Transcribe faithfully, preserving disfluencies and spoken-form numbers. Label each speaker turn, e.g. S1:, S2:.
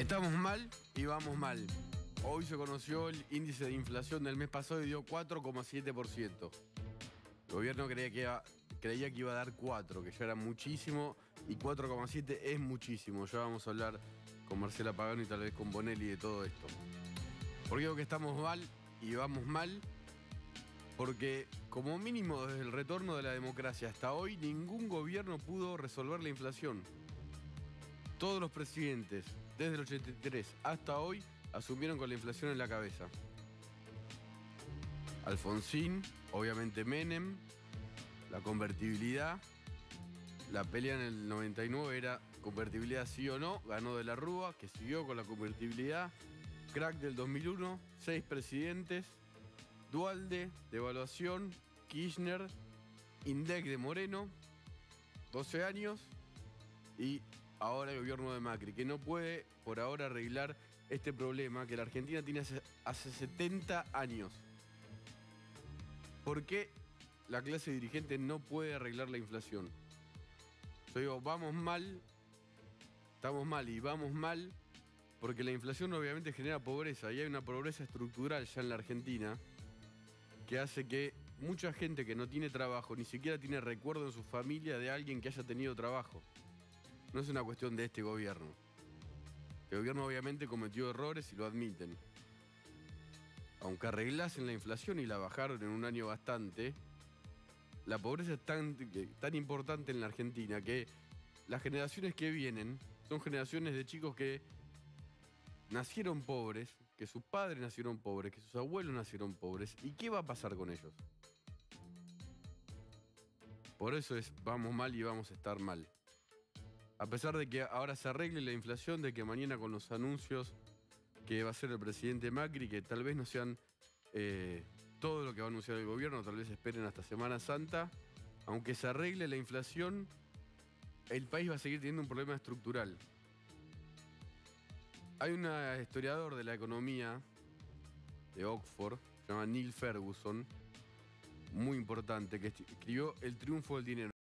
S1: Estamos mal y vamos mal. Hoy se conoció el índice de inflación del mes pasado y dio cuatro coma siete por ciento. El gobierno creía que, iba, creía que iba a dar cuatro, que ya era muchísimo, y cuatro coma siete es muchísimo. Ya vamos a hablar con Marcela Pagano y tal vez con Bonelli de todo esto. ¿Por qué digo que estamos mal y vamos mal? Porque como mínimo desde el retorno de la democracia hasta hoy, ningún gobierno pudo resolver la inflación. Todos los presidentes, desde el ochenta y tres hasta hoy, asumieron con la inflación en la cabeza. Alfonsín, obviamente Menem, la convertibilidad, la pelea en el noventa y nueve era convertibilidad sí o no, ganó de la Rúa, que siguió con la convertibilidad, crack del dos mil uno, seis presidentes, Duhalde, devaluación, Kirchner, INDEC de Moreno, doce años, y ahora el gobierno de Macri, que no puede por ahora arreglar este problema que la Argentina tiene hace, hace setenta años. ¿Por qué la clase dirigente no puede arreglar la inflación? Yo digo, vamos mal, estamos mal y vamos mal porque la inflación obviamente genera pobreza y hay una pobreza estructural ya en la Argentina que hace que mucha gente que no tiene trabajo ni siquiera tiene recuerdo en su familia de alguien que haya tenido trabajo. No es una cuestión de este gobierno. El gobierno obviamente cometió errores y lo admiten. Aunque arreglasen la inflación y la bajaron en un año bastante, la pobreza es tan, tan importante en la Argentina que las generaciones que vienen son generaciones de chicos que nacieron pobres, que sus padres nacieron pobres, que sus abuelos nacieron pobres. ¿Y qué va a pasar con ellos? Por eso es vamos mal y vamos a estar mal. A pesar de que ahora se arregle la inflación, de que mañana con los anuncios que va a hacer el presidente Macri, que tal vez no sean eh, todo lo que va a anunciar el gobierno, tal vez esperen hasta Semana Santa, aunque se arregle la inflación, el país va a seguir teniendo un problema estructural. Hay un historiador de la economía de Oxford, se llama Neil Ferguson, muy importante, que escribió El triunfo del dinero.